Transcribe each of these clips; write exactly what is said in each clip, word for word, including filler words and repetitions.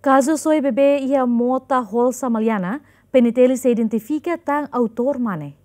Caso Soy Bebê e a Mota Holsa Maliana, penitele se identifica tang autor mane.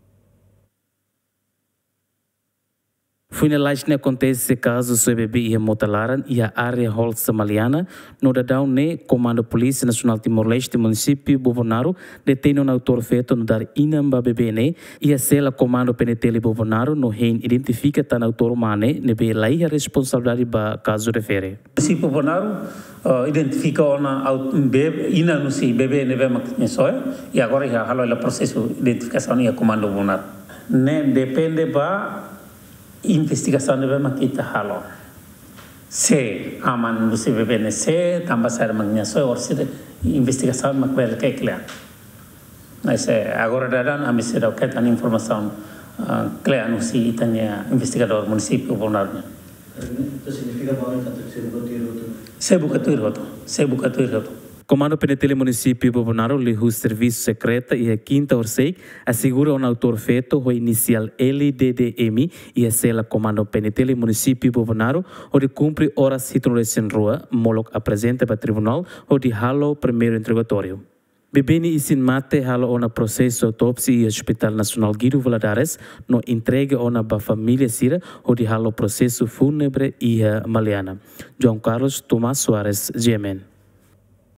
Funerais acontece caso Soy Bebê e a Mota Laran e a área Holsa Maliana, no dadão ne Comando Polícia Nacional Timor-Leste município Bovonaro, detém um autor feito no dar inamba bebê ne e a sela Comando Penitele Bovonaro no rein identifica tan autor mane ne be lai a responsabilidade ba caso refere. Município Bovonaro uh, identifica ona bebê ina no si bebê ne be maknsoy e agora já halo o processo de identificação e Comando Bovonaro. Ne depende ba investigação de bem kita halo se aman você bebê ne se também sai magnya so or se investigação mak bel ke clear mas agora dadan a missão da que tan informação clear no si tanya investigador município Bovonaro. Itu significa bahwa kata se buka tuir se buka tuir hoto se buka tuir hoto Comando Penitele Município Bovonaro lihu serviço secreta e a quinta orsei assegura um autor feito o inicial L D D M e a sela Comando Penitele Município Bovonaro onde cumpre horas hitolesen rua molok apresenta para tribunal onde halo primeiro interrogatório. Bebeni isin mate halo ona processo autopsia e Hospital Nacional Guido Valadares no entrega ona ba família sira onde halo processo fúnebre e Maliana. João Carlos Tomás Soares, G M N.